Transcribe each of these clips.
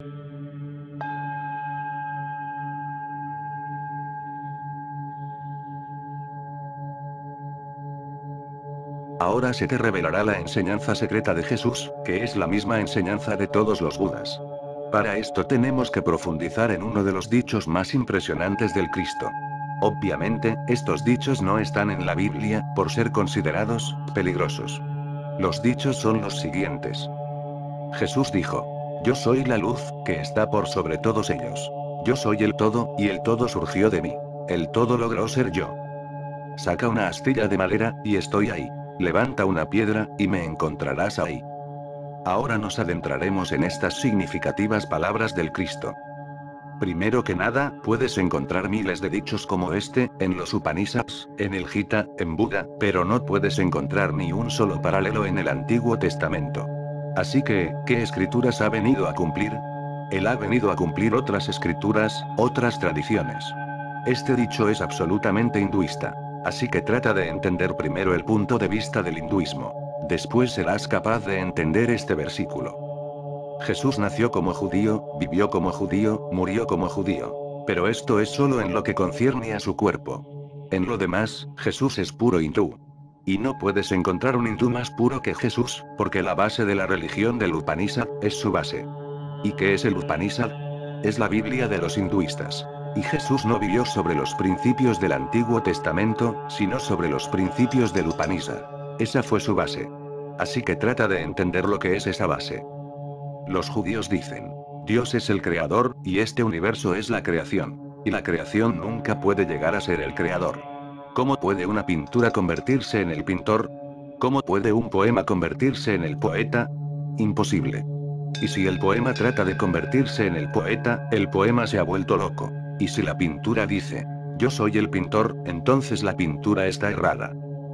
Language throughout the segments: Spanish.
Ahora se te revelará la enseñanza secreta de Jesús, que es la misma enseñanza de todos los Budas. Para esto tenemos que profundizar en uno de los dichos más impresionantes del Cristo. Obviamente, estos dichos no están en la Biblia, por ser considerados peligrosos. Los dichos son los siguientes. Jesús dijo: Yo soy la luz, que está por sobre todos ellos. Yo soy el todo, y el todo surgió de mí. El todo logró ser yo. Saca una astilla de madera, y estoy ahí. Levanta una piedra, y me encontrarás ahí. Ahora nos adentraremos en estas significativas palabras del Cristo. Primero que nada, puedes encontrar miles de dichos como este, en los Upanishads, en el Gita, en Buda, pero no puedes encontrar ni un solo paralelo en el Antiguo Testamento. Así que, ¿qué escrituras ha venido a cumplir? Él ha venido a cumplir otras escrituras, otras tradiciones. Este dicho es absolutamente hinduista. Así que trata de entender primero el punto de vista del hinduismo. Después serás capaz de entender este versículo. Jesús nació como judío, vivió como judío, murió como judío. Pero esto es solo en lo que concierne a su cuerpo. En lo demás, Jesús es puro hindú. Y no puedes encontrar un hindú más puro que Jesús, porque la base de la religión del Upanishad es su base. ¿Y qué es el Upanishad? Es la Biblia de los hinduistas. Y Jesús no vivió sobre los principios del Antiguo Testamento, sino sobre los principios del Upanishad. Esa fue su base. Así que trata de entender lo que es esa base. Los judíos dicen: Dios es el creador, y este universo es la creación. Y la creación nunca puede llegar a ser el creador. ¿Cómo puede una pintura convertirse en el pintor? ¿Cómo puede un poema convertirse en el poeta? Imposible. Y si el poema trata de convertirse en el poema se ha vuelto loco. Y si la pintura dice: Yo soy el pintor, entonces la pintura está errada.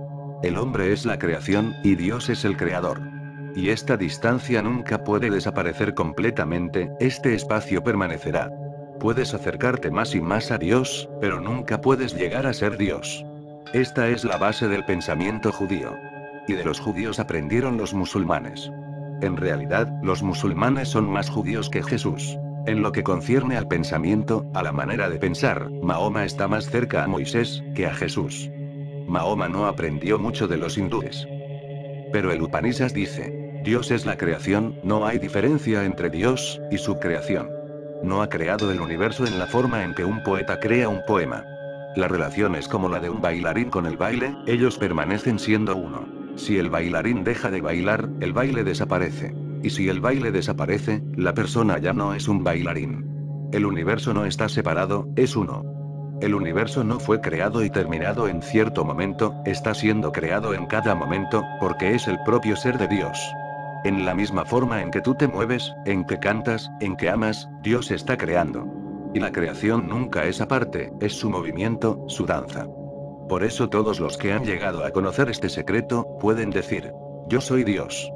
El hombre es la creación, y Dios es el creador. Y esta distancia nunca puede desaparecer completamente, este espacio permanecerá. Puedes acercarte más y más a Dios, pero nunca puedes llegar a ser Dios. Esta es la base del pensamiento judío. Y de los judíos aprendieron los musulmanes. En realidad, los musulmanes son más judíos que Jesús. En lo que concierne al pensamiento, a la manera de pensar, Mahoma está más cerca a Moisés que a Jesús. Mahoma no aprendió mucho de los hindúes. Pero el Upanishad dice: Dios es la creación, no hay diferencia entre Dios y su creación. No ha creado el universo en la forma en que un poeta crea un poema. La relación es como la de un bailarín con el baile, ellos permanecen siendo uno. Si el bailarín deja de bailar, el baile desaparece. Y si el baile desaparece, la persona ya no es un bailarín. El universo no está separado, es uno. El universo no fue creado y terminado en cierto momento, está siendo creado en cada momento, porque es el propio ser de Dios. En la misma forma en que tú te mueves, en que cantas, en que amas, Dios está creando. Y la creación nunca es aparte, es su movimiento, su danza. Por eso todos los que han llegado a conocer este secreto, pueden decir: Yo soy Dios.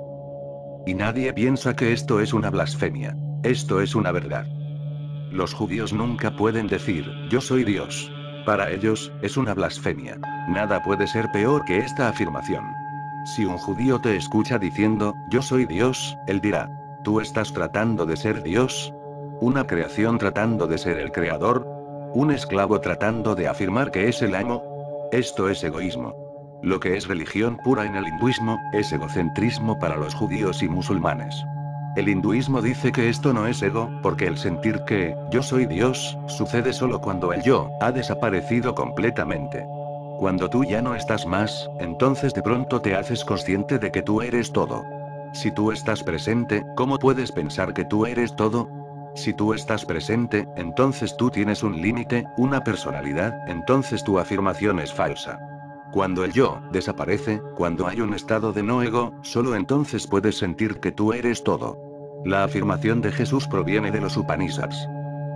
Y nadie piensa que esto es una blasfemia. Esto es una verdad. Los judíos nunca pueden decir: Yo soy Dios. Para ellos, es una blasfemia. Nada puede ser peor que esta afirmación. Si un judío te escucha diciendo: Yo soy Dios, él dirá: ¿Tú estás tratando de ser Dios? ¿Una creación tratando de ser el creador? ¿Un esclavo tratando de afirmar que es el amo? Esto es egoísmo. Lo que es religión pura en el hinduismo, es egocentrismo para los judíos y musulmanes. El hinduismo dice que esto no es ego, porque el sentir que yo soy Dios sucede solo cuando el yo ha desaparecido completamente. Cuando tú ya no estás más, entonces de pronto te haces consciente de que tú eres todo. Si tú estás presente, ¿cómo puedes pensar que tú eres todo? Si tú estás presente, entonces tú tienes un límite, una personalidad, entonces tu afirmación es falsa. Cuando el yo desaparece, cuando hay un estado de no ego, solo entonces puedes sentir que tú eres todo. La afirmación de Jesús proviene de los Upanishads.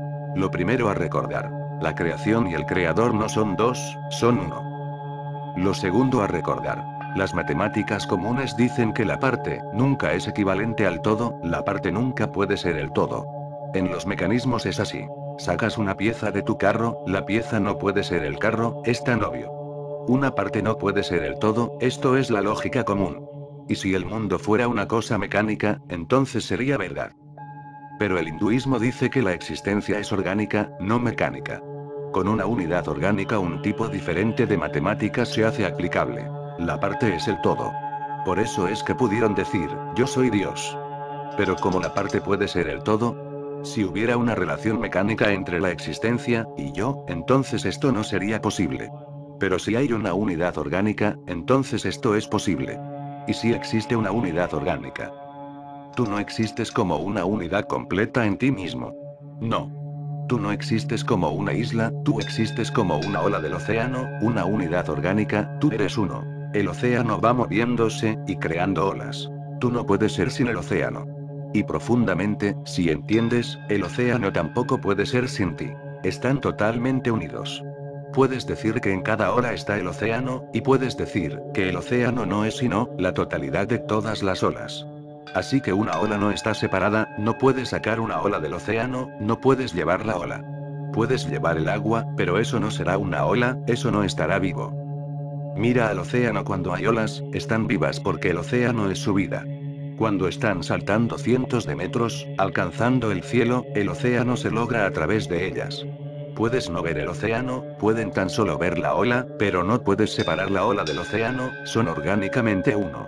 Lo primero a recordar: la creación y el creador no son dos, son uno. Lo segundo a recordar: las matemáticas comunes dicen que la parte nunca es equivalente al todo, la parte nunca puede ser el todo. En los mecanismos es así. Sacas una pieza de tu carro, la pieza no puede ser el carro, es tan obvio. Una parte no puede ser el todo, esto es la lógica común. Y si el mundo fuera una cosa mecánica, entonces sería verdad. Pero el hinduismo dice que la existencia es orgánica, no mecánica. Con una unidad orgánica un tipo diferente de matemáticas se hace aplicable. La parte es el todo. Por eso es que pudieron decir, yo soy Dios. Pero ¿cómo la parte puede ser el todo? Si hubiera una relación mecánica entre la existencia y yo, entonces esto no sería posible. Pero si hay una unidad orgánica, entonces esto es posible. ¿Y si existe una unidad orgánica? Tú no existes como una unidad completa en ti mismo. No. Tú no existes como una isla, tú existes como una ola del océano, una unidad orgánica, tú eres uno. El océano va moviéndose y creando olas. Tú no puedes ser sin el océano. Y profundamente, si entiendes, el océano tampoco puede ser sin ti. Están totalmente unidos. Puedes decir que en cada ola está el océano, y puedes decir que el océano no es sino la totalidad de todas las olas. Así que una ola no está separada, no puedes sacar una ola del océano, no puedes llevar la ola. Puedes llevar el agua, pero eso no será una ola, eso no estará vivo. Mira al océano cuando hay olas, están vivas porque el océano es su vida. Cuando están saltando cientos de metros, alcanzando el cielo, el océano se logra a través de ellas. Puedes no ver el océano, pueden tan solo ver la ola, pero no puedes separar la ola del océano, son orgánicamente uno.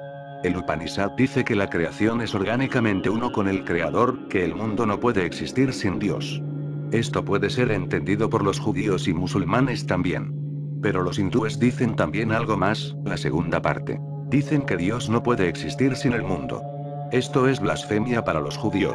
El Upanishad dice que la creación es orgánicamente uno con el Creador, que el mundo no puede existir sin Dios. Esto puede ser entendido por los judíos y musulmanes también. Pero los hindúes dicen también algo más, la segunda parte. Dicen que Dios no puede existir sin el mundo. Esto es blasfemia para los judíos.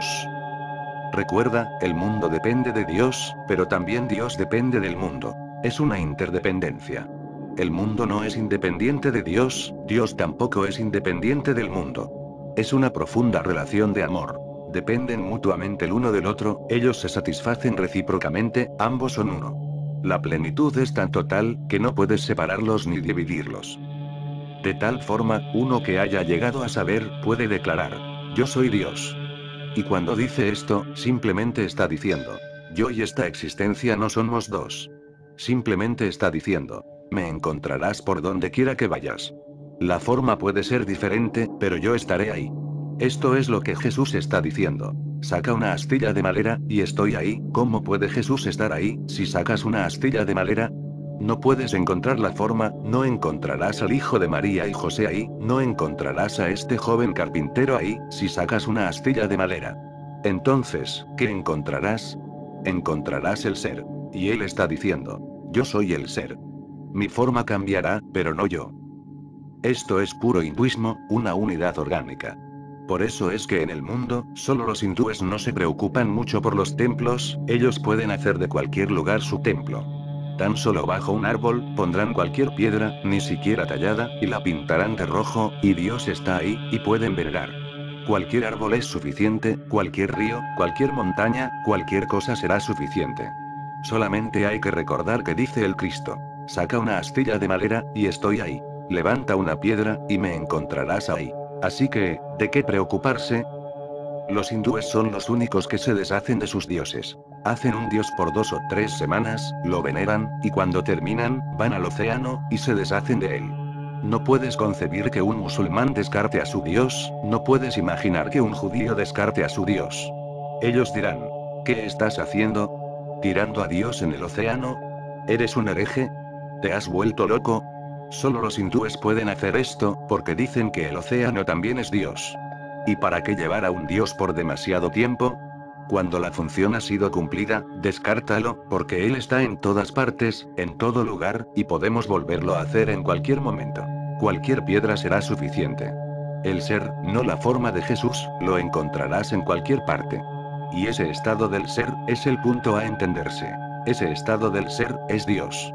Recuerda, el mundo depende de Dios, pero también Dios depende del mundo. Es una interdependencia. El mundo no es independiente de Dios, Dios tampoco es independiente del mundo. Es una profunda relación de amor. Dependen mutuamente el uno del otro, ellos se satisfacen recíprocamente, ambos son uno. La plenitud es tan total, que no puedes separarlos ni dividirlos. De tal forma, uno que haya llegado a saber, puede declarar, yo soy Dios. Y cuando dice esto, simplemente está diciendo, yo y esta existencia no somos dos. Simplemente está diciendo, me encontrarás por donde quiera que vayas. La forma puede ser diferente, pero yo estaré ahí. Esto es lo que Jesús está diciendo. Saca una astilla de madera, y estoy ahí. ¿Cómo puede Jesús estar ahí, si sacas una astilla de madera? No puedes encontrar la forma, no encontrarás al hijo de María y José ahí, no encontrarás a este joven carpintero ahí, si sacas una astilla de madera. Entonces, ¿qué encontrarás? Encontrarás el ser. Y él está diciendo, yo soy el ser. Mi forma cambiará, pero no yo. Esto es puro hinduismo, una unidad orgánica. Por eso es que en el mundo, solo los hindúes no se preocupan mucho por los templos, ellos pueden hacer de cualquier lugar su templo. Tan solo bajo un árbol, pondrán cualquier piedra, ni siquiera tallada, y la pintarán de rojo, y Dios está ahí, y pueden venerar. Cualquier árbol es suficiente, cualquier río, cualquier montaña, cualquier cosa será suficiente. Solamente hay que recordar que dice el Cristo. Saca una astilla de madera, y estoy ahí. Levanta una piedra, y me encontrarás ahí. Así que, ¿de qué preocuparse? Los hindúes son los únicos que se deshacen de sus dioses. Hacen un dios por 2 o 3 semanas, lo veneran, y cuando terminan, van al océano, y se deshacen de él. No puedes concebir que un musulmán descarte a su dios, no puedes imaginar que un judío descarte a su dios. Ellos dirán, ¿qué estás haciendo? ¿Tirando a Dios en el océano? ¿Eres un hereje? ¿Te has vuelto loco? Solo los hindúes pueden hacer esto, porque dicen que el océano también es Dios. ¿Y para qué llevar a un Dios por demasiado tiempo? Cuando la función ha sido cumplida, descártalo, porque Él está en todas partes, en todo lugar, y podemos volverlo a hacer en cualquier momento. Cualquier piedra será suficiente. El ser, no la forma de Jesús, lo encontrarás en cualquier parte. Y ese estado del ser, es el punto a entenderse. Ese estado del ser, es Dios.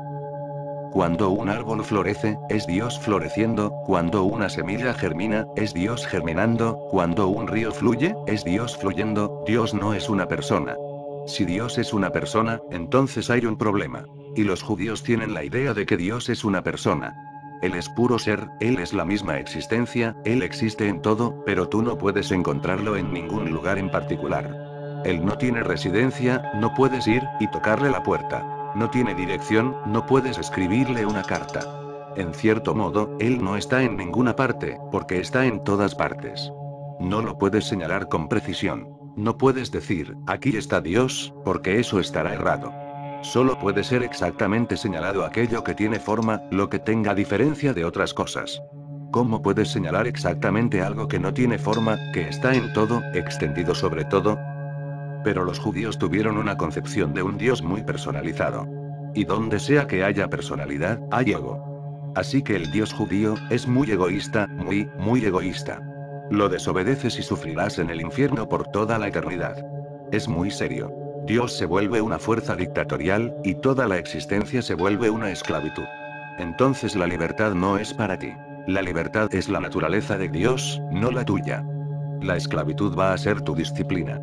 Cuando un árbol florece, es Dios floreciendo, cuando una semilla germina, es Dios germinando, cuando un río fluye, es Dios fluyendo, Dios no es una persona. Si Dios es una persona, entonces hay un problema. Y los judíos tienen la idea de que Dios es una persona. Él es puro ser, Él es la misma existencia, Él existe en todo, pero tú no puedes encontrarlo en ningún lugar en particular. Él no tiene residencia, no puedes ir y tocarle la puerta. No tiene dirección, no puedes escribirle una carta. En cierto modo, Él no está en ninguna parte, porque está en todas partes. No lo puedes señalar con precisión. No puedes decir, aquí está Dios, porque eso estará errado. Solo puede ser exactamente señalado aquello que tiene forma, lo que tenga diferencia de otras cosas. ¿Cómo puedes señalar exactamente algo que no tiene forma, que está en todo, extendido sobre todo? Pero los judíos tuvieron una concepción de un Dios muy personalizado. Y donde sea que haya personalidad, hay ego. Así que el Dios judío es muy egoísta, muy egoísta. Lo desobedeces y sufrirás en el infierno por toda la eternidad. Es muy serio. Dios se vuelve una fuerza dictatorial, y toda la existencia se vuelve una esclavitud. Entonces la libertad no es para ti. La libertad es la naturaleza de Dios, no la tuya. La esclavitud va a ser tu disciplina.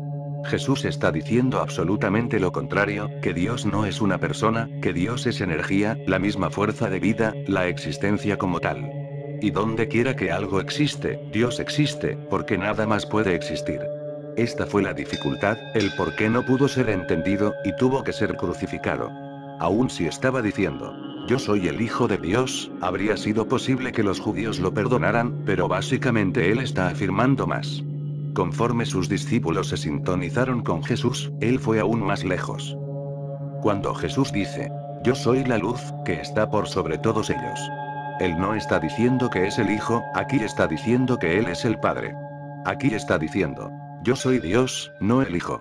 Jesús está diciendo absolutamente lo contrario, que Dios no es una persona, que Dios es energía, la misma fuerza de vida, la existencia como tal. Y donde quiera que algo existe, Dios existe, porque nada más puede existir. Esta fue la dificultad, el por qué no pudo ser entendido, y tuvo que ser crucificado. Aun si estaba diciendo, yo soy el Hijo de Dios, habría sido posible que los judíos lo perdonaran, pero básicamente él está afirmando más. Conforme sus discípulos se sintonizaron con Jesús, él fue aún más lejos. Cuando Jesús dice, yo soy la luz, que está por sobre todos ellos. Él no está diciendo que es el Hijo, aquí está diciendo que Él es el Padre. Aquí está diciendo, yo soy Dios, no el Hijo.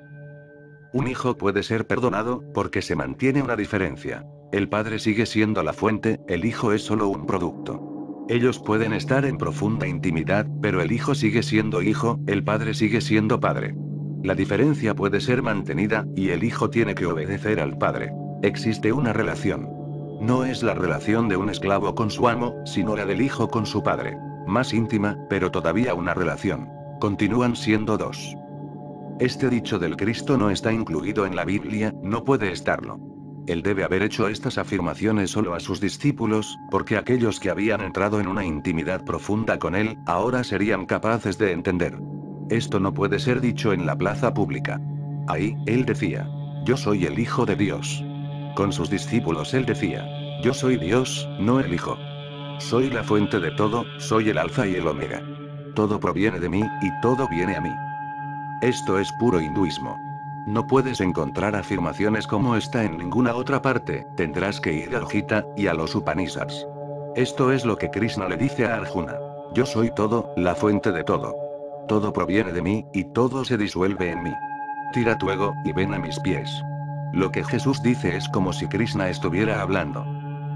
Un hijo puede ser perdonado, porque se mantiene una diferencia. El Padre sigue siendo la fuente, el Hijo es solo un producto. Ellos pueden estar en profunda intimidad, pero el Hijo sigue siendo Hijo, el Padre sigue siendo Padre. La diferencia puede ser mantenida, y el Hijo tiene que obedecer al Padre. Existe una relación. No es la relación de un esclavo con su amo, sino la del Hijo con su Padre. Más íntima, pero todavía una relación. Continúan siendo dos. Este dicho del Cristo no está incluido en la Biblia, no puede estarlo. Él debe haber hecho estas afirmaciones solo a sus discípulos, porque aquellos que habían entrado en una intimidad profunda con él, ahora serían capaces de entender. Esto no puede ser dicho en la plaza pública. Ahí, él decía, yo soy el Hijo de Dios. Con sus discípulos él decía, yo soy Dios, no el Hijo. Soy la fuente de todo, soy el Alfa y el Omega. Todo proviene de mí, y todo viene a mí. Esto es puro hinduismo. No puedes encontrar afirmaciones como esta en ninguna otra parte, tendrás que ir al Gita, y a los Upanishads. Esto es lo que Krishna le dice a Arjuna. Yo soy todo, la fuente de todo. Todo proviene de mí, y todo se disuelve en mí. Tira tu ego, y ven a mis pies. Lo que Jesús dice es como si Krishna estuviera hablando.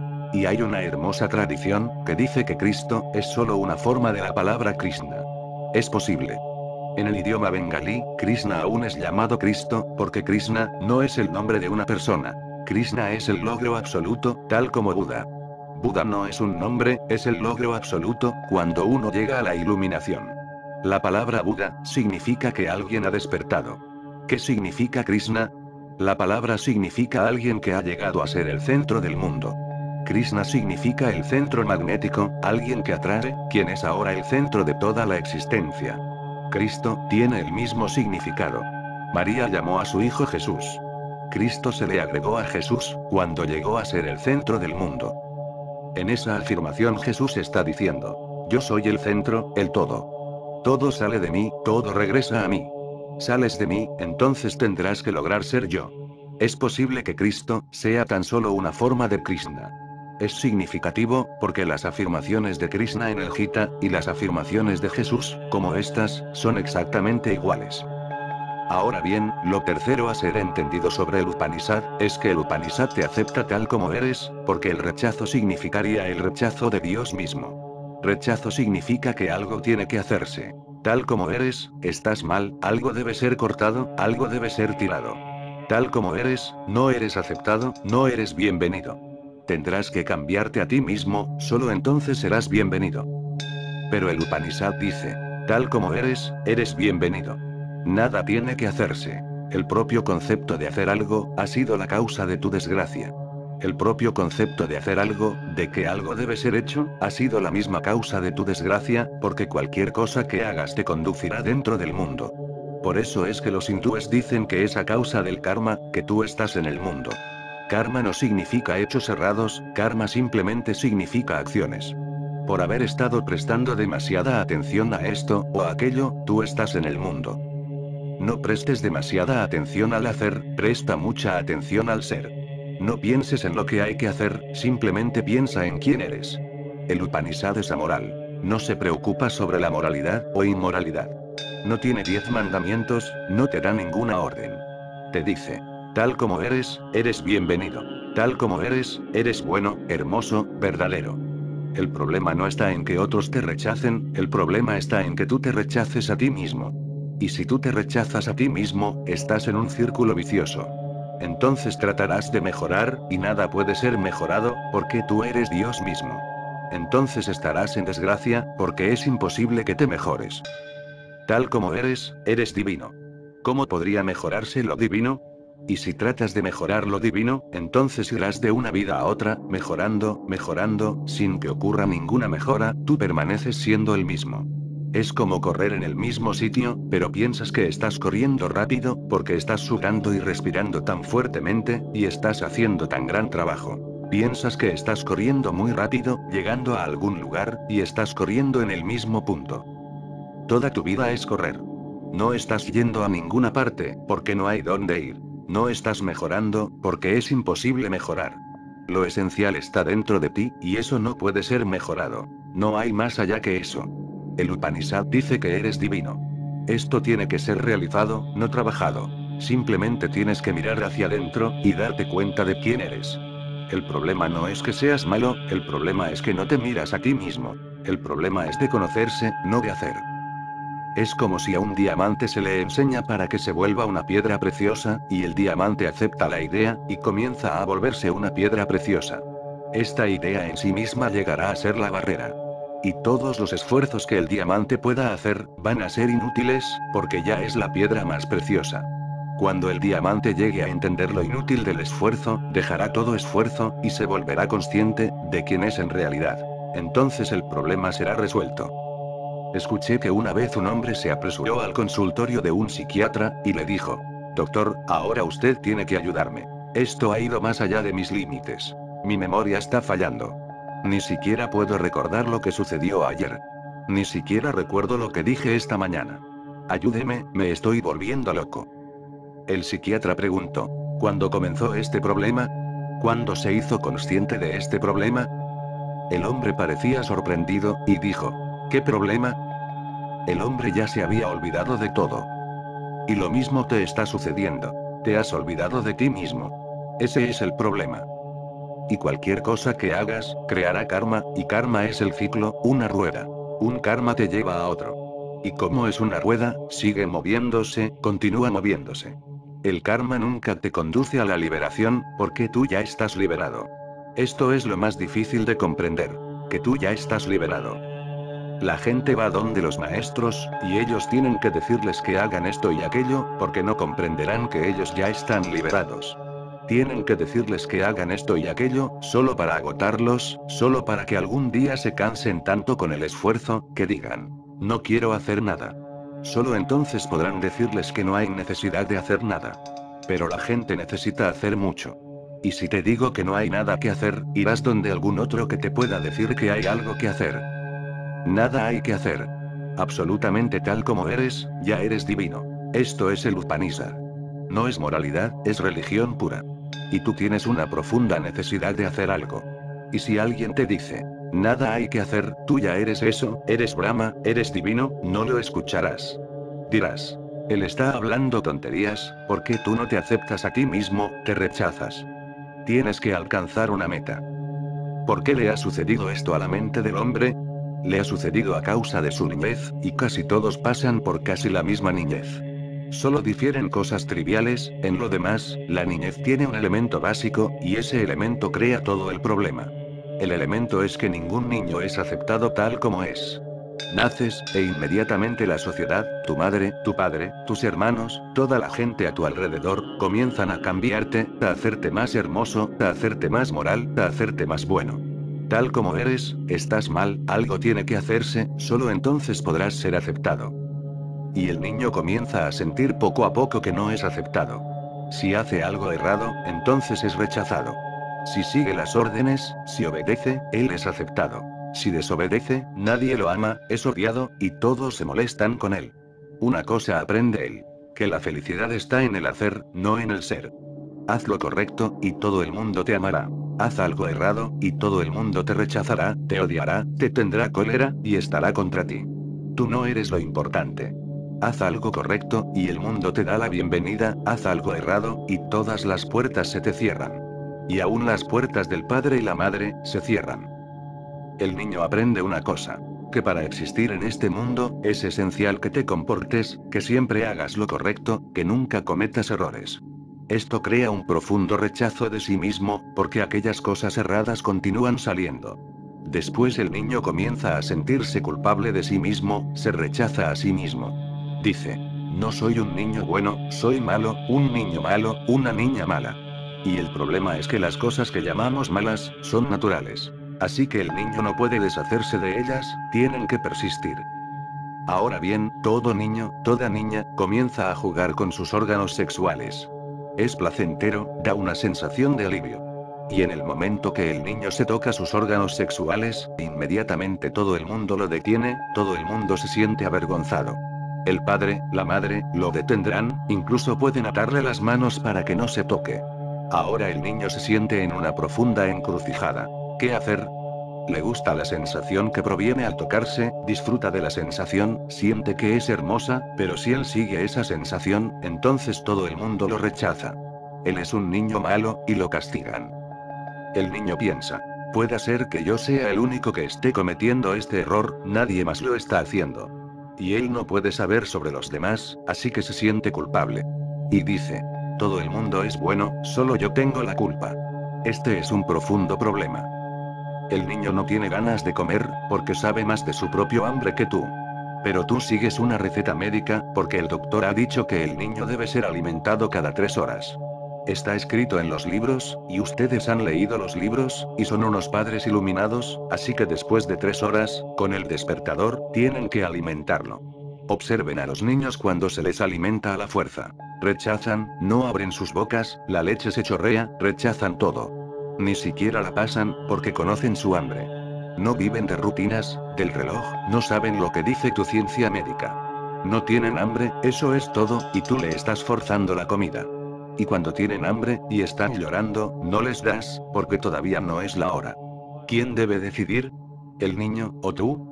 Y hay una hermosa tradición, que dice que Cristo, es solo una forma de la palabra Krishna. Es posible. En el idioma bengalí, Krishna aún es llamado Cristo, porque Krishna, no es el nombre de una persona. Krishna es el logro absoluto, tal como Buda. Buda no es un nombre, es el logro absoluto, cuando uno llega a la iluminación. La palabra Buda, significa que alguien ha despertado. ¿Qué significa Krishna? La palabra significa alguien que ha llegado a ser el centro del mundo. Krishna significa el centro magnético, alguien que atrae, quien es ahora el centro de toda la existencia. Cristo, tiene el mismo significado. María llamó a su hijo Jesús. Cristo se le agregó a Jesús, cuando llegó a ser el centro del mundo. En esa afirmación Jesús está diciendo, yo soy el centro, el todo. Todo sale de mí, todo regresa a mí. Sales de mí, entonces tendrás que lograr ser yo. Es posible que Cristo, sea tan solo una forma de Krishna. Es significativo, porque las afirmaciones de Krishna en el Gita, y las afirmaciones de Jesús, como estas, son exactamente iguales. Ahora bien, lo tercero a ser entendido sobre el Upanishad, es que el Upanishad te acepta tal como eres, porque el rechazo significaría el rechazo de Dios mismo. Rechazo significa que algo tiene que hacerse. Tal como eres, estás mal, algo debe ser cortado, algo debe ser tirado. Tal como eres, no eres aceptado, no eres bienvenido. Tendrás que cambiarte a ti mismo, solo entonces serás bienvenido. Pero el Upanishad dice, tal como eres, eres bienvenido. Nada tiene que hacerse. El propio concepto de hacer algo, ha sido la causa de tu desgracia. El propio concepto de hacer algo, de que algo debe ser hecho, ha sido la misma causa de tu desgracia, porque cualquier cosa que hagas te conducirá dentro del mundo. Por eso es que los hindúes dicen que es a causa del karma, que tú estás en el mundo. Karma no significa hechos errados, karma simplemente significa acciones. Por haber estado prestando demasiada atención a esto o a aquello, tú estás en el mundo. No prestes demasiada atención al hacer, presta mucha atención al ser. No pienses en lo que hay que hacer, simplemente piensa en quién eres. El Upanishad es amoral. No se preocupa sobre la moralidad o inmoralidad. No tiene 10 mandamientos, no te da ninguna orden. Te dice, tal como eres, eres bienvenido. Tal como eres bueno, hermoso, verdadero. El problema no está en que otros te rechacen, el problema está en que tú te rechaces a ti mismo. Y si tú te rechazas a ti mismo, estás en un círculo vicioso. Entonces tratarás de mejorar, y nada puede ser mejorado, porque tú eres Dios mismo. Entonces estarás en desgracia, porque es imposible que te mejores. Tal como eres divino. ¿Cómo podría mejorarse lo divino? Y si tratas de mejorar lo divino, entonces irás de una vida a otra, mejorando, mejorando, sin que ocurra ninguna mejora, tú permaneces siendo el mismo. Es como correr en el mismo sitio, pero piensas que estás corriendo rápido, porque estás sudando y respirando tan fuertemente, y estás haciendo tan gran trabajo. Piensas que estás corriendo muy rápido, llegando a algún lugar, y estás corriendo en el mismo punto. Toda tu vida es correr. No estás yendo a ninguna parte, porque no hay dónde ir. No estás mejorando, porque es imposible mejorar. Lo esencial está dentro de ti, y eso no puede ser mejorado. No hay más allá que eso. El Upanishad dice que eres divino. Esto tiene que ser realizado, no trabajado. Simplemente tienes que mirar hacia adentro, y darte cuenta de quién eres. El problema no es que seas malo, el problema es que no te miras a ti mismo. El problema es de conocerse, no de hacer. Es como si a un diamante se le enseña para que se vuelva una piedra preciosa, y el diamante acepta la idea, y comienza a volverse una piedra preciosa. Esta idea en sí misma llegará a ser la barrera. Y todos los esfuerzos que el diamante pueda hacer, van a ser inútiles, porque ya es la piedra más preciosa. Cuando el diamante llegue a entender lo inútil del esfuerzo, dejará todo esfuerzo, y se volverá consciente, de quién es en realidad. Entonces el problema será resuelto. Escuché que una vez un hombre se apresuró al consultorio de un psiquiatra, y le dijo, doctor, ahora usted tiene que ayudarme. Esto ha ido más allá de mis límites. Mi memoria está fallando. Ni siquiera puedo recordar lo que sucedió ayer. Ni siquiera recuerdo lo que dije esta mañana. Ayúdeme, me estoy volviendo loco. El psiquiatra preguntó, ¿cuándo comenzó este problema? ¿Cuándo se hizo consciente de este problema? El hombre parecía sorprendido, y dijo, ¿qué problema? El hombre ya se había olvidado de todo. Y lo mismo te está sucediendo. Te has olvidado de ti mismo. Ese es el problema. Y cualquier cosa que hagas, creará karma, y karma es el ciclo, una rueda. Un karma te lleva a otro. Y como es una rueda, sigue moviéndose, continúa moviéndose. El karma nunca te conduce a la liberación, porque tú ya estás liberado. Esto es lo más difícil de comprender. Que tú ya estás liberado. La gente va donde los maestros, y ellos tienen que decirles que hagan esto y aquello, porque no comprenderán que ellos ya están liberados. Tienen que decirles que hagan esto y aquello, solo para agotarlos, solo para que algún día se cansen tanto con el esfuerzo, que digan, no quiero hacer nada. Solo entonces podrán decirles que no hay necesidad de hacer nada. Pero la gente necesita hacer mucho. Y si te digo que no hay nada que hacer, irás donde algún otro que te pueda decir que hay algo que hacer. Nada hay que hacer. Absolutamente tal como eres, ya eres divino. Esto es el Upanishad. No es moralidad, es religión pura. Y tú tienes una profunda necesidad de hacer algo. Y si alguien te dice, nada hay que hacer, tú ya eres eso, eres Brahma, eres divino, no lo escucharás. Dirás, él está hablando tonterías, porque tú no te aceptas a ti mismo, te rechazas. Tienes que alcanzar una meta. ¿Por qué le ha sucedido esto a la mente del hombre? Le ha sucedido a causa de su niñez, y casi todos pasan por casi la misma niñez. Solo difieren cosas triviales, en lo demás, la niñez tiene un elemento básico, y ese elemento crea todo el problema. El elemento es que ningún niño es aceptado tal como es. Naces, e inmediatamente la sociedad, tu madre, tu padre, tus hermanos, toda la gente a tu alrededor, comienzan a cambiarte, a hacerte más hermoso, a hacerte más moral, a hacerte más bueno. Tal como eres, estás mal, algo tiene que hacerse, solo entonces podrás ser aceptado. Y el niño comienza a sentir poco a poco que no es aceptado. Si hace algo errado, entonces es rechazado. Si sigue las órdenes, si obedece, él es aceptado. Si desobedece, nadie lo ama, es odiado, y todos se molestan con él. Una cosa aprende él. Que la felicidad está en el hacer, no en el ser. Haz lo correcto, y todo el mundo te amará. Haz algo errado, y todo el mundo te rechazará, te odiará, te tendrá cólera, y estará contra ti. Tú no eres lo importante. Haz algo correcto, y el mundo te da la bienvenida, haz algo errado, y todas las puertas se te cierran. Y aún las puertas del padre y la madre, se cierran. El niño aprende una cosa. Que para existir en este mundo, es esencial que te comportes, que siempre hagas lo correcto, que nunca cometas errores. Esto crea un profundo rechazo de sí mismo, porque aquellas cosas erradas continúan saliendo. Después el niño comienza a sentirse culpable de sí mismo, se rechaza a sí mismo. Dice, no soy un niño bueno, soy malo, un niño malo, una niña mala. Y el problema es que las cosas que llamamos malas, son naturales. Así que el niño no puede deshacerse de ellas, tienen que persistir. Ahora bien, todo niño, toda niña, comienza a jugar con sus órganos sexuales. Es placentero, da una sensación de alivio. Y en el momento que el niño se toca sus órganos sexuales, inmediatamente todo el mundo lo detiene, todo el mundo se siente avergonzado. El padre, la madre, lo detendrán, incluso pueden atarle las manos para que no se toque. Ahora el niño se siente en una profunda encrucijada. ¿Qué hacer? Le gusta la sensación que proviene al tocarse, disfruta de la sensación, siente que es hermosa, pero si él sigue esa sensación, entonces todo el mundo lo rechaza. Él es un niño malo, y lo castigan. El niño piensa, puede ser que yo sea el único que esté cometiendo este error, nadie más lo está haciendo. Y él no puede saber sobre los demás, así que se siente culpable. Y dice, todo el mundo es bueno, solo yo tengo la culpa. Este es un profundo problema. El niño no tiene ganas de comer, porque sabe más de su propio hambre que tú. Pero tú sigues una receta médica, porque el doctor ha dicho que el niño debe ser alimentado cada 3 horas. Está escrito en los libros, y ustedes han leído los libros, y son unos padres iluminados, así que después de 3 horas, con el despertador, tienen que alimentarlo. Observen a los niños cuando se les alimenta a la fuerza. Rechazan, no abren sus bocas, la leche se chorrea, rechazan todo. Ni siquiera la pasan, porque conocen su hambre. No viven de rutinas, del reloj, no saben lo que dice tu ciencia médica. No tienen hambre, eso es todo, y tú le estás forzando la comida. Y cuando tienen hambre, y están llorando, no les das, porque todavía no es la hora. ¿Quién debe decidir? ¿El niño, o tú?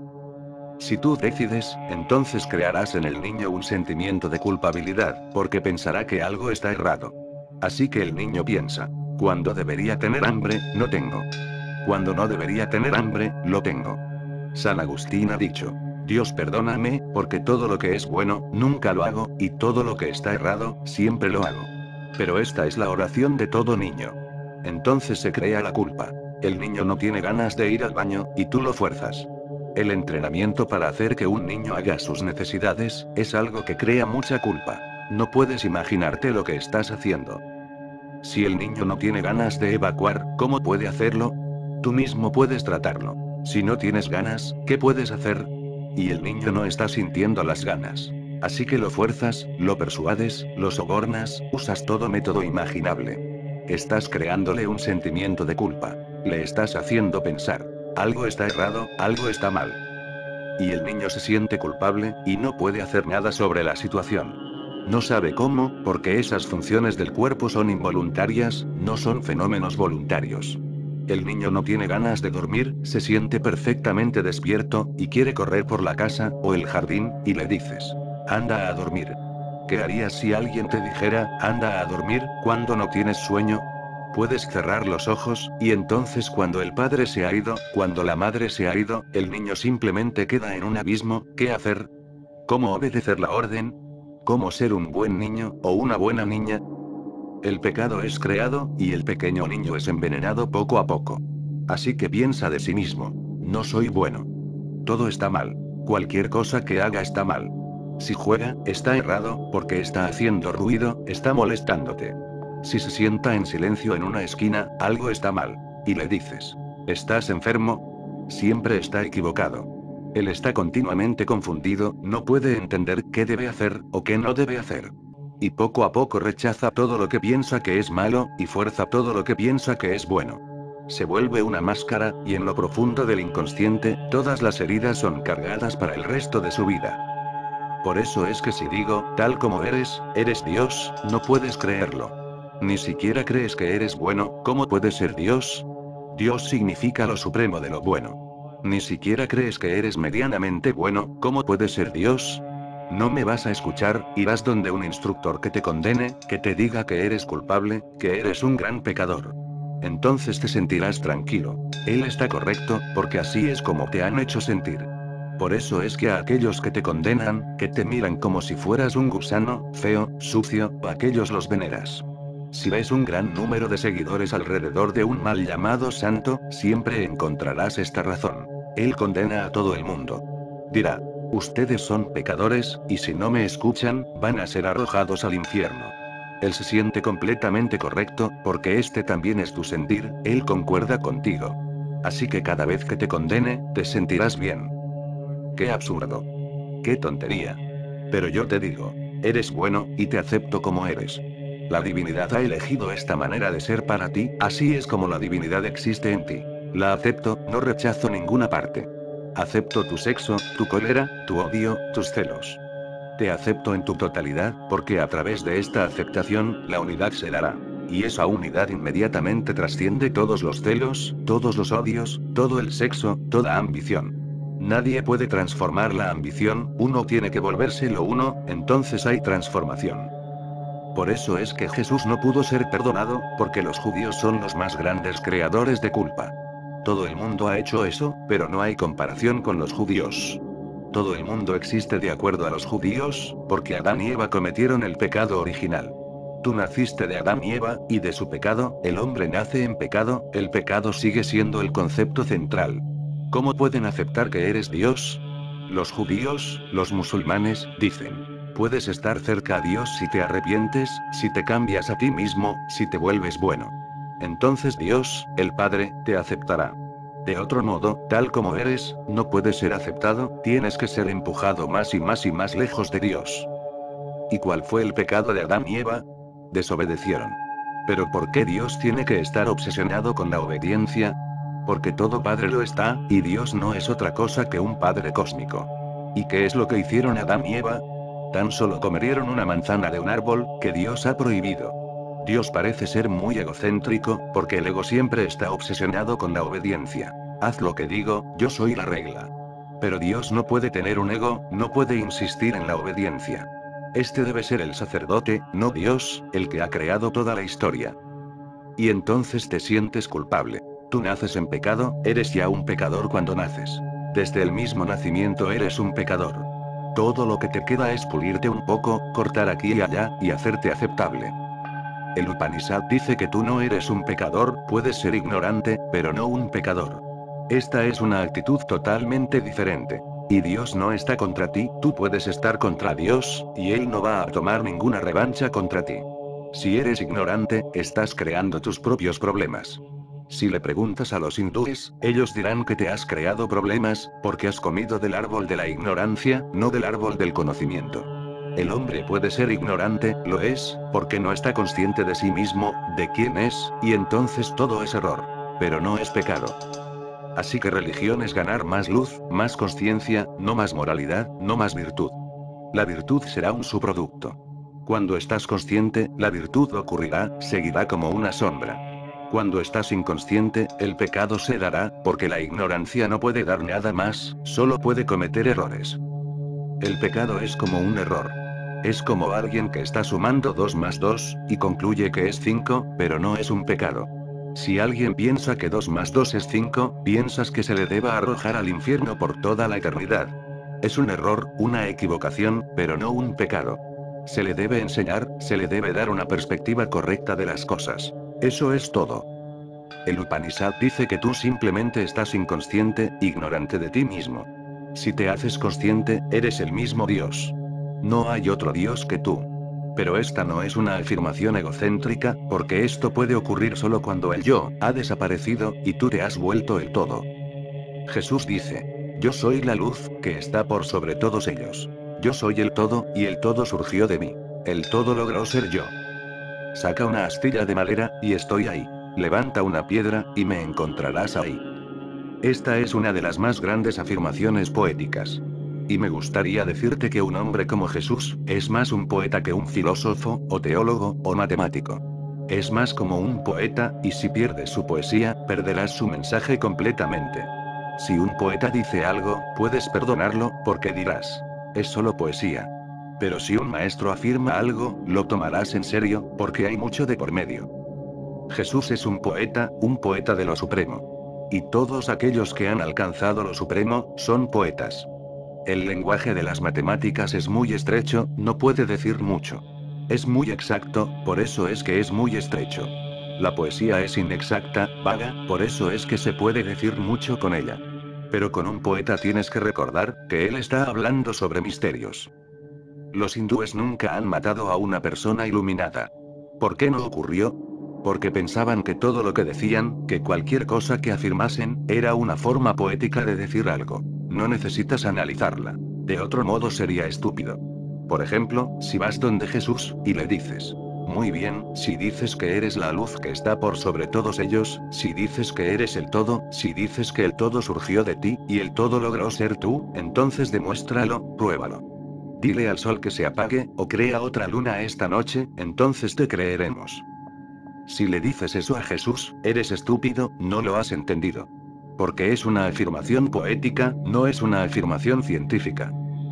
Si tú decides, entonces crearás en el niño un sentimiento de culpabilidad, porque pensará que algo está errado. Así que el niño piensa, cuando debería tener hambre, no tengo. Cuando no debería tener hambre, lo tengo. San Agustín ha dicho, Dios perdóname, porque todo lo que es bueno, nunca lo hago, y todo lo que está errado, siempre lo hago. Pero esta es la oración de todo niño. Entonces se crea la culpa. El niño no tiene ganas de ir al baño, y tú lo fuerzas. El entrenamiento para hacer que un niño haga sus necesidades, es algo que crea mucha culpa. No puedes imaginarte lo que estás haciendo. Si el niño no tiene ganas de evacuar, ¿cómo puede hacerlo? Tú mismo puedes tratarlo. Si no tienes ganas, ¿qué puedes hacer? Y el niño no está sintiendo las ganas. Así que lo fuerzas, lo persuades, lo sobornas, usas todo método imaginable. Estás creándole un sentimiento de culpa. Le estás haciendo pensar. Algo está errado, algo está mal. Y el niño se siente culpable, y no puede hacer nada sobre la situación. No sabe cómo, porque esas funciones del cuerpo son involuntarias, no son fenómenos voluntarios. El niño no tiene ganas de dormir, se siente perfectamente despierto, y quiere correr por la casa, o el jardín, y le dices, anda a dormir. ¿Qué harías si alguien te dijera, anda a dormir, cuando no tienes sueño? Puedes cerrar los ojos, y entonces cuando el padre se ha ido, cuando la madre se ha ido, el niño simplemente queda en un abismo. ¿Qué hacer? ¿Cómo obedecer la orden? ¿Cómo ser un buen niño, o una buena niña? El pecado es creado, y el pequeño niño es envenenado poco a poco. Así que piensa de sí mismo, no soy bueno. Todo está mal. Cualquier cosa que haga está mal. Si juega, está errado, porque está haciendo ruido, está molestándote. Si se sienta en silencio en una esquina, algo está mal. Y le dices, ¿estás enfermo? Siempre está equivocado. Él está continuamente confundido, no puede entender qué debe hacer, o qué no debe hacer. Y poco a poco rechaza todo lo que piensa que es malo, y fuerza todo lo que piensa que es bueno. Se vuelve una máscara, y en lo profundo del inconsciente, todas las heridas son cargadas para el resto de su vida. Por eso es que si digo, tal como eres Dios, no puedes creerlo. Ni siquiera crees que eres bueno, ¿cómo puedes ser Dios? Dios significa lo supremo de lo bueno. Ni siquiera crees que eres medianamente bueno, ¿cómo puedes ser Dios? No me vas a escuchar, irás donde un instructor que te condene, que te diga que eres culpable, que eres un gran pecador. Entonces te sentirás tranquilo. Él está correcto, porque así es como te han hecho sentir. Por eso es que a aquellos que te condenan, que te miran como si fueras un gusano, feo, sucio, a aquellos los veneras. Si ves un gran número de seguidores alrededor de un mal llamado santo, siempre encontrarás esta razón. Él condena a todo el mundo. Dirá, ustedes son pecadores, y si no me escuchan, van a ser arrojados al infierno. Él se siente completamente correcto, porque este también es tu sentir, él concuerda contigo. Así que cada vez que te condene, te sentirás bien. ¡Qué absurdo! ¡Qué tontería! Pero yo te digo, eres bueno, y te acepto como eres. La divinidad ha elegido esta manera de ser para ti, así es como la divinidad existe en ti. La acepto, no rechazo ninguna parte. Acepto tu sexo, tu cólera, tu odio, tus celos. Te acepto en tu totalidad, porque a través de esta aceptación, la unidad se dará. Y esa unidad inmediatamente trasciende todos los celos, todos los odios, todo el sexo, toda ambición. Nadie puede transformar la ambición, uno tiene que volvérselo uno, entonces hay transformación. Por eso es que Jesús no pudo ser perdonado, porque los judíos son los más grandes creadores de culpa. Todo el mundo ha hecho eso, pero no hay comparación con los judíos. Todo el mundo existe de acuerdo a los judíos, porque Adán y Eva cometieron el pecado original. Tú naciste de Adán y Eva, y de su pecado, el hombre nace en pecado, el pecado sigue siendo el concepto central. ¿Cómo pueden aceptar que eres Dios? Los judíos, los musulmanes, dicen. Puedes estar cerca a Dios si te arrepientes, si te cambias a ti mismo, si te vuelves bueno. Entonces Dios, el Padre, te aceptará. De otro modo, tal como eres, no puedes ser aceptado, tienes que ser empujado más y más y más lejos de Dios. ¿Y cuál fue el pecado de Adán y Eva? Desobedecieron. ¿Pero por qué Dios tiene que estar obsesionado con la obediencia? Porque todo padre lo está, y Dios no es otra cosa que un padre cósmico. ¿Y qué es lo que hicieron Adán y Eva? Tan solo comieron una manzana de un árbol, que Dios ha prohibido. Dios parece ser muy egocéntrico, porque el ego siempre está obsesionado con la obediencia. Haz lo que digo, yo soy la regla. Pero Dios no puede tener un ego, no puede insistir en la obediencia. Este debe ser el sacerdote, no Dios, el que ha creado toda la historia. Y entonces te sientes culpable. Tú naces en pecado, eres ya un pecador cuando naces. Desde el mismo nacimiento eres un pecador. Todo lo que te queda es pulirte un poco, cortar aquí y allá, y hacerte aceptable. El Upanishad dice que tú no eres un pecador, puedes ser ignorante, pero no un pecador. Esta es una actitud totalmente diferente. Y Dios no está contra ti, tú puedes estar contra Dios, y Él no va a tomar ninguna revancha contra ti. Si eres ignorante, estás creando tus propios problemas. Si le preguntas a los hindúes, ellos dirán que te has creado problemas, porque has comido del árbol de la ignorancia, no del árbol del conocimiento. El hombre puede ser ignorante, lo es, porque no está consciente de sí mismo, de quién es, y entonces todo es error. Pero no es pecado. Así que religión es ganar más luz, más conciencia, no más moralidad, no más virtud. La virtud será un subproducto. Cuando estás consciente, la virtud ocurrirá, seguirá como una sombra. Cuando estás inconsciente, el pecado se dará, porque la ignorancia no puede dar nada más, solo puede cometer errores. El pecado es como un error. Es como alguien que está sumando 2 más 2, y concluye que es 5, pero no es un pecado. Si alguien piensa que 2 más 2 es 5, piensas que se le deba arrojar al infierno por toda la eternidad. Es un error, una equivocación, pero no un pecado. Se le debe enseñar, se le debe dar una perspectiva correcta de las cosas. Eso es todo. El Upanishad dice que tú simplemente estás inconsciente, ignorante de ti mismo. Si te haces consciente, eres el mismo Dios. No hay otro Dios que tú. Pero esta no es una afirmación egocéntrica, porque esto puede ocurrir solo cuando el yo ha desaparecido, y tú te has vuelto el todo. Jesús dice, yo soy la luz, que está por sobre todos ellos. Yo soy el todo, y el todo surgió de mí. El todo logró ser yo. Saca una astilla de madera, y estoy ahí. Levanta una piedra, y me encontrarás ahí. Esta es una de las más grandes afirmaciones poéticas. Y me gustaría decirte que un hombre como Jesús, es más un poeta que un filósofo, o teólogo, o matemático. Es más como un poeta, y si pierdes su poesía, perderás su mensaje completamente. Si un poeta dice algo, puedes perdonarlo, porque dirás, es solo poesía. Pero si un maestro afirma algo, lo tomarás en serio, porque hay mucho de por medio. Jesús es un poeta de lo supremo. Y todos aquellos que han alcanzado lo supremo, son poetas. El lenguaje de las matemáticas es muy estrecho, no puede decir mucho. Es muy exacto, por eso es que es muy estrecho. La poesía es inexacta, vaga, por eso es que se puede decir mucho con ella. Pero con un poeta tienes que recordar, que él está hablando sobre misterios. Los hindúes nunca han matado a una persona iluminada. ¿Por qué no ocurrió? Porque pensaban que todo lo que decían, que cualquier cosa que afirmasen, era una forma poética de decir algo. No necesitas analizarla. De otro modo sería estúpido. Por ejemplo, si vas donde Jesús, y le dices, muy bien, si dices que eres la luz que está por sobre todos ellos, si dices que eres el todo, si dices que el todo surgió de ti, y el todo logró ser tú, entonces demuéstralo, pruébalo. Dile al sol que se apague, o crea otra luna esta noche, entonces te creeremos. Si le dices eso a Jesús, eres estúpido, no lo has entendido. Porque es una afirmación poética, no es una afirmación científica.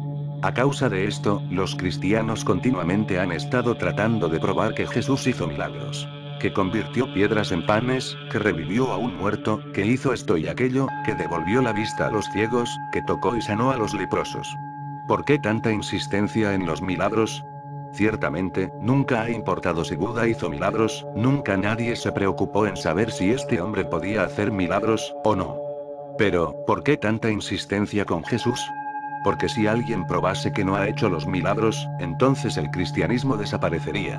A causa de esto, los cristianos continuamente han estado tratando de probar que Jesús hizo milagros. Que convirtió piedras en panes, que revivió a un muerto, que hizo esto y aquello, que devolvió la vista a los ciegos, que tocó y sanó a los leprosos. ¿Por qué tanta insistencia en los milagros? Ciertamente, nunca ha importado si Buda hizo milagros, nunca nadie se preocupó en saber si este hombre podía hacer milagros, o no. Pero, ¿por qué tanta insistencia con Jesús? Porque si alguien probase que no ha hecho los milagros, entonces el cristianismo desaparecería.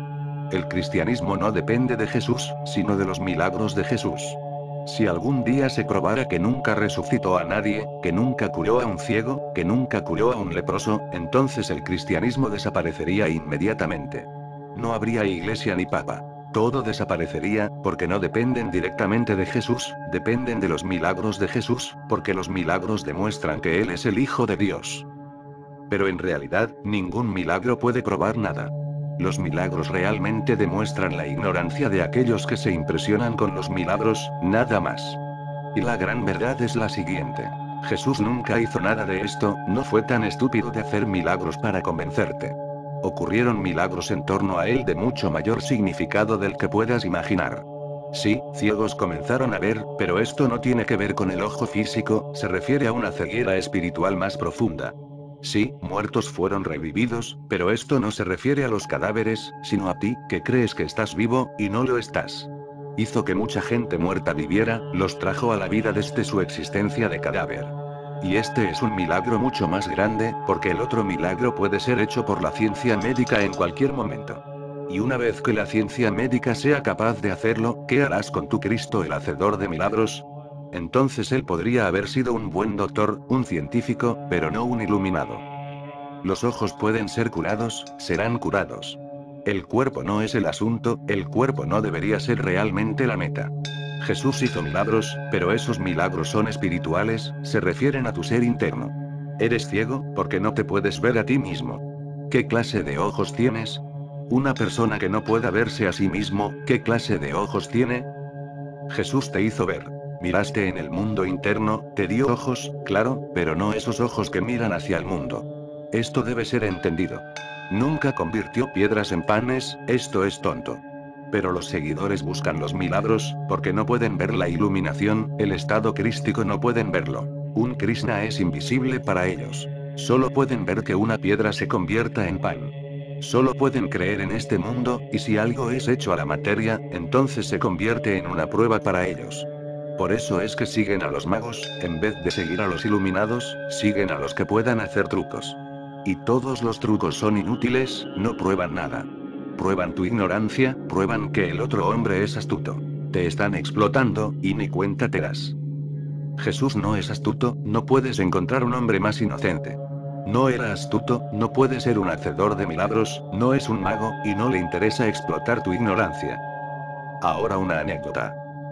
El cristianismo no depende de Jesús, sino de los milagros de Jesús. Si algún día se probara que nunca resucitó a nadie, que nunca curó a un ciego, que nunca curó a un leproso, entonces el cristianismo desaparecería inmediatamente. No habría iglesia ni papa. Todo desaparecería, porque no dependen directamente de Jesús, dependen de los milagros de Jesús, porque los milagros demuestran que Él es el Hijo de Dios. Pero en realidad, ningún milagro puede probar nada. Los milagros realmente demuestran la ignorancia de aquellos que se impresionan con los milagros, nada más. Y la gran verdad es la siguiente. Jesús nunca hizo nada de esto, no fue tan estúpido de hacer milagros para convencerte. Ocurrieron milagros en torno a él de mucho mayor significado del que puedas imaginar. Sí, ciegos comenzaron a ver, pero esto no tiene que ver con el ojo físico, se refiere a una ceguera espiritual más profunda. Sí, muertos fueron revividos, pero esto no se refiere a los cadáveres, sino a ti, que crees que estás vivo, y no lo estás. Hizo que mucha gente muerta viviera, los trajo a la vida desde su existencia de cadáver. Y este es un milagro mucho más grande, porque el otro milagro puede ser hecho por la ciencia médica en cualquier momento. Y una vez que la ciencia médica sea capaz de hacerlo, ¿qué harás con tu Cristo el hacedor de milagros? Entonces él podría haber sido un buen doctor, un científico, pero no un iluminado. Los ojos pueden ser curados, serán curados. El cuerpo no es el asunto, el cuerpo no debería ser realmente la meta. Jesús hizo milagros, pero esos milagros son espirituales, se refieren a tu ser interno. Eres ciego, porque no te puedes ver a ti mismo. ¿Qué clase de ojos tienes? Una persona que no pueda verse a sí mismo, ¿qué clase de ojos tiene? Jesús te hizo ver. Miraste en el mundo interno, te dio ojos, claro, pero no esos ojos que miran hacia el mundo. Esto debe ser entendido. Nunca convirtió piedras en panes, esto es tonto. Pero los seguidores buscan los milagros, porque no pueden ver la iluminación, el estado crístico no pueden verlo. Un Krishna es invisible para ellos. Solo pueden ver que una piedra se convierta en pan. Solo pueden creer en este mundo, y si algo es hecho a la materia, entonces se convierte en una prueba para ellos. Por eso es que siguen a los magos, en vez de seguir a los iluminados, siguen a los que puedan hacer trucos. Y todos los trucos son inútiles, no prueban nada. Prueban tu ignorancia, prueban que el otro hombre es astuto. Te están explotando, y ni cuenta te das. Jesús no es astuto, no puedes encontrar un hombre más inocente. No era astuto, no puede ser un hacedor de milagros, no es un mago, y no le interesa explotar tu ignorancia. Ahora una anécdota.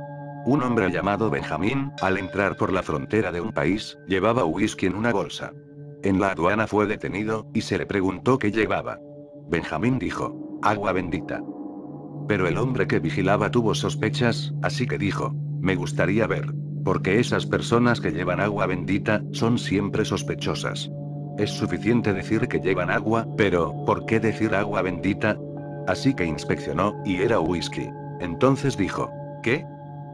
Un hombre llamado Benjamín, al entrar por la frontera de un país, llevaba whisky en una bolsa. En la aduana fue detenido, y se le preguntó qué llevaba. Benjamín dijo: agua bendita. Pero el hombre que vigilaba tuvo sospechas, así que dijo: me gustaría ver. Porque esas personas que llevan agua bendita, son siempre sospechosas. Es suficiente decir que llevan agua, pero, ¿por qué decir agua bendita? Así que inspeccionó, y era whisky. Entonces dijo: ¿qué?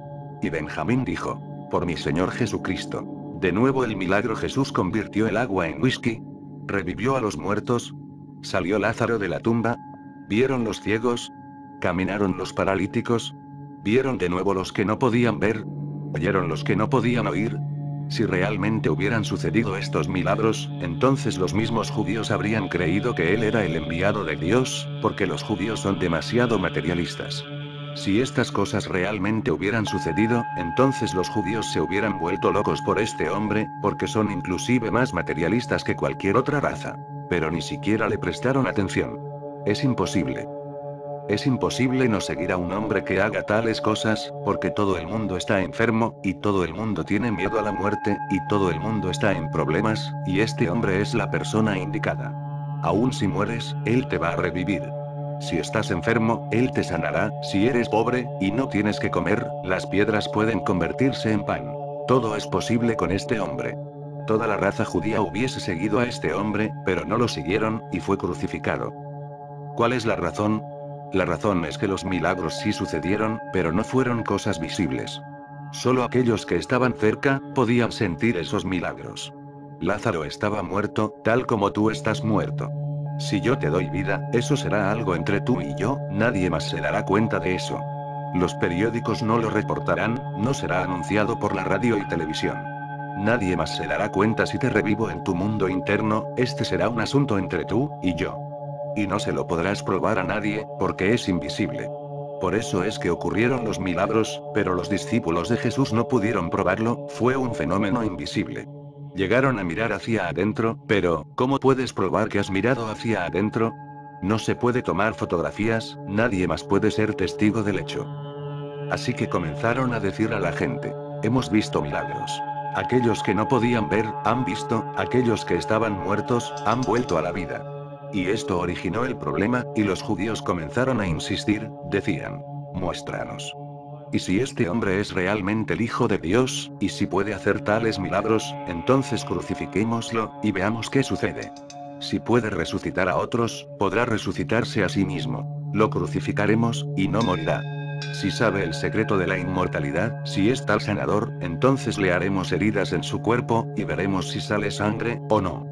Y Benjamín dijo: por mi Señor Jesucristo. De nuevo el milagro. Jesús convirtió el agua en whisky. Revivió a los muertos. Salió Lázaro de la tumba. Vieron los ciegos. Caminaron los paralíticos. Vieron de nuevo los que no podían ver. Oyeron los que no podían oír. Si realmente hubieran sucedido estos milagros, entonces los mismos judíos habrían creído que él era el enviado de Dios, porque los judíos son demasiado materialistas. Si estas cosas realmente hubieran sucedido, entonces los judíos se hubieran vuelto locos por este hombre, porque son inclusive más materialistas que cualquier otra raza. Pero ni siquiera le prestaron atención. Es imposible. Es imposible no seguir a un hombre que haga tales cosas, porque todo el mundo está enfermo, y todo el mundo tiene miedo a la muerte, y todo el mundo está en problemas, y este hombre es la persona indicada. Aún si mueres, él te va a revivir. Si estás enfermo, él te sanará. Si eres pobre, y no tienes que comer, las piedras pueden convertirse en pan. Todo es posible con este hombre. Toda la raza judía hubiese seguido a este hombre, pero no lo siguieron, y fue crucificado. ¿Cuál es la razón? La razón es que los milagros sí sucedieron, pero no fueron cosas visibles. Solo aquellos que estaban cerca, podían sentir esos milagros. Lázaro estaba muerto, tal como tú estás muerto. Si yo te doy vida, eso será algo entre tú y yo, nadie más se dará cuenta de eso. Los periódicos no lo reportarán, no será anunciado por la radio y televisión. Nadie más se dará cuenta si te revivo en tu mundo interno, este será un asunto entre tú y yo. Y no se lo podrás probar a nadie, porque es invisible. Por eso es que ocurrieron los milagros, pero los discípulos de Jesús no pudieron probarlo, fue un fenómeno invisible. Llegaron a mirar hacia adentro, pero, ¿cómo puedes probar que has mirado hacia adentro? No se puede tomar fotografías, nadie más puede ser testigo del hecho. Así que comenzaron a decir a la gente: hemos visto milagros. Aquellos que no podían ver, han visto, aquellos que estaban muertos, han vuelto a la vida. Y esto originó el problema, y los judíos comenzaron a insistir, decían: muéstranos. Y si este hombre es realmente el Hijo de Dios, y si puede hacer tales milagros, entonces crucifiquémoslo, y veamos qué sucede. Si puede resucitar a otros, podrá resucitarse a sí mismo. Lo crucificaremos, y no morirá. Si sabe el secreto de la inmortalidad, si es tal sanador, entonces le haremos heridas en su cuerpo, y veremos si sale sangre, o no.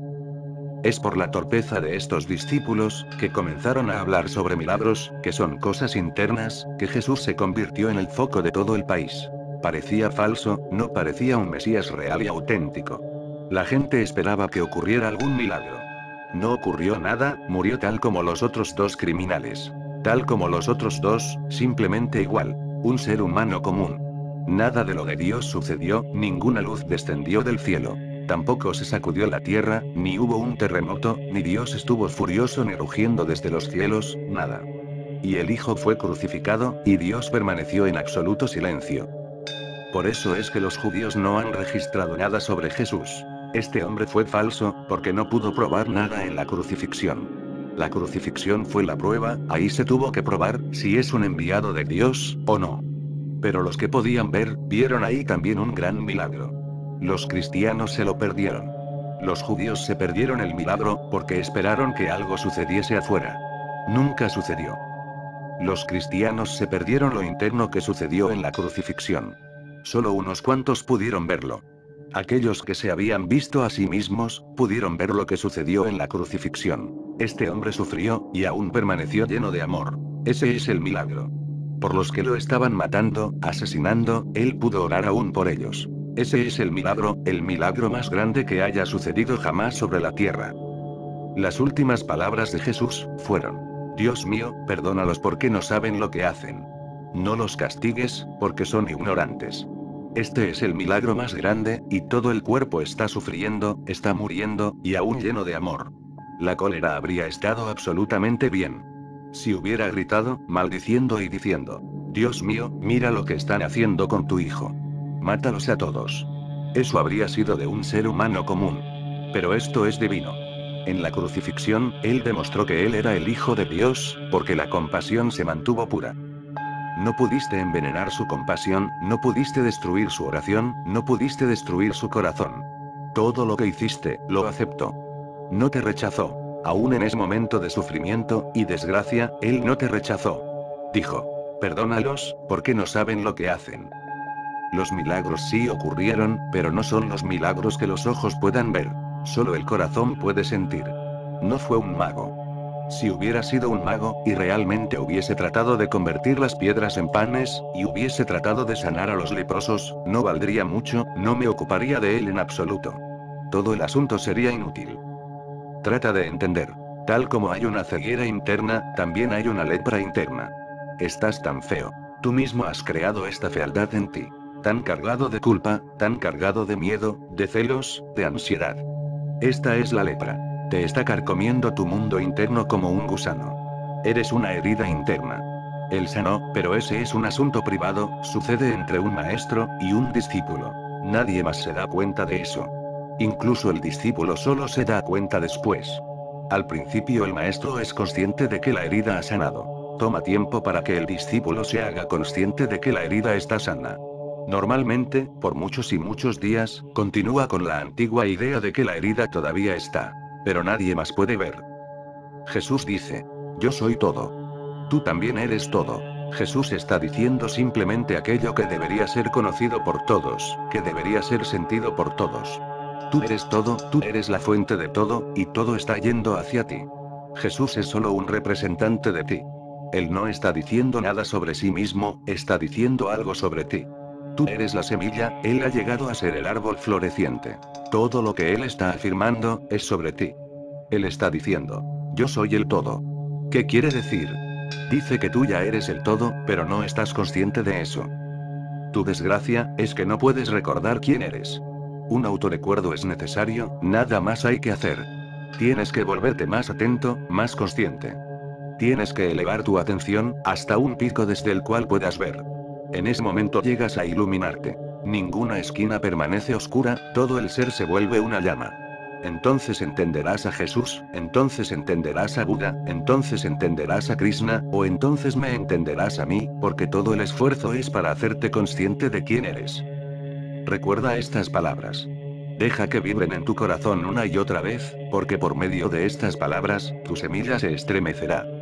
Es por la torpeza de estos discípulos, que comenzaron a hablar sobre milagros, que son cosas internas, que Jesús se convirtió en el foco de todo el país. Parecía falso, no parecía un Mesías real y auténtico. La gente esperaba que ocurriera algún milagro. No ocurrió nada, murió tal como los otros dos criminales. Tal como los otros dos, simplemente igual. Un ser humano común. Nada de lo de Dios sucedió, ninguna luz descendió del cielo. Tampoco se sacudió la tierra, ni hubo un terremoto, ni Dios estuvo furioso ni rugiendo desde los cielos, nada. Y el Hijo fue crucificado, y Dios permaneció en absoluto silencio. Por eso es que los judíos no han registrado nada sobre Jesús. Este hombre fue falso, porque no pudo probar nada en la crucifixión. La crucifixión fue la prueba, ahí se tuvo que probar, si es un enviado de Dios, o no. Pero los que podían ver, vieron ahí también un gran milagro. Los cristianos se lo perdieron. Los judíos se perdieron el milagro, porque esperaron que algo sucediese afuera. Nunca sucedió. Los cristianos se perdieron lo interno que sucedió en la crucifixión. Solo unos cuantos pudieron verlo. Aquellos que se habían visto a sí mismos, pudieron ver lo que sucedió en la crucifixión. Este hombre sufrió, y aún permaneció lleno de amor. Ese es el milagro. Por los que lo estaban matando, asesinando, él pudo orar aún por ellos. Ese es el milagro más grande que haya sucedido jamás sobre la tierra. Las últimas palabras de Jesús fueron: Dios mío, perdónalos porque no saben lo que hacen. No los castigues, porque son ignorantes. Este es el milagro más grande, y todo el cuerpo está sufriendo, está muriendo, y aún lleno de amor. La cólera habría estado absolutamente bien. Si hubiera gritado, maldiciendo y diciendo: Dios mío, mira lo que están haciendo con tu hijo. Mátalos a todos. Eso habría sido de un ser humano común. Pero esto es divino. En la crucifixión, Él demostró que Él era el Hijo de Dios, porque la compasión se mantuvo pura. No pudiste envenenar su compasión, no pudiste destruir su oración, no pudiste destruir su corazón. Todo lo que hiciste, lo aceptó. No te rechazó. Aún en ese momento de sufrimiento y desgracia, Él no te rechazó. Dijo: perdónalos, porque no saben lo que hacen. Los milagros sí ocurrieron, pero no son los milagros que los ojos puedan ver. Solo el corazón puede sentir. No fue un mago. Si hubiera sido un mago, y realmente hubiese tratado de convertir las piedras en panes, y hubiese tratado de sanar a los leprosos, no valdría mucho, no me ocuparía de él en absoluto. Todo el asunto sería inútil. Trata de entender. Tal como hay una ceguera interna, también hay una lepra interna. Estás tan feo. Tú mismo has creado esta fealdad en ti. Tan cargado de culpa, tan cargado de miedo, de celos, de ansiedad. Esta es la lepra. Te está carcomiendo tu mundo interno como un gusano. Eres una herida interna. Él sanó, pero ese es un asunto privado, sucede entre un maestro y un discípulo. Nadie más se da cuenta de eso. Incluso el discípulo solo se da cuenta después. Al principio el maestro es consciente de que la herida ha sanado. Toma tiempo para que el discípulo se haga consciente de que la herida está sana. Normalmente, por muchos y muchos días, continúa con la antigua idea de que la herida todavía está. Pero nadie más puede ver. Jesús dice: yo soy todo. Tú también eres todo. Jesús está diciendo simplemente aquello que debería ser conocido por todos, que debería ser sentido por todos. Tú eres todo, tú eres la fuente de todo, y todo está yendo hacia ti. Jesús es solo un representante de ti. Él no está diciendo nada sobre sí mismo, está diciendo algo sobre ti. Tú eres la semilla, Él ha llegado a ser el árbol floreciente. Todo lo que Él está afirmando, es sobre ti. Él está diciendo: yo soy el todo. ¿Qué quiere decir? Dice que tú ya eres el todo, pero no estás consciente de eso. Tu desgracia, es que no puedes recordar quién eres. Un autorecuerdo es necesario, nada más hay que hacer. Tienes que volverte más atento, más consciente. Tienes que elevar tu atención, hasta un pico desde el cual puedas ver. En ese momento llegas a iluminarte. Ninguna esquina permanece oscura, todo el ser se vuelve una llama. Entonces entenderás a Jesús, entonces entenderás a Buda, entonces entenderás a Krishna, o entonces me entenderás a mí, porque todo el esfuerzo es para hacerte consciente de quién eres. Recuerda estas palabras. Deja que vibren en tu corazón una y otra vez, porque por medio de estas palabras, tu semilla se estremecerá.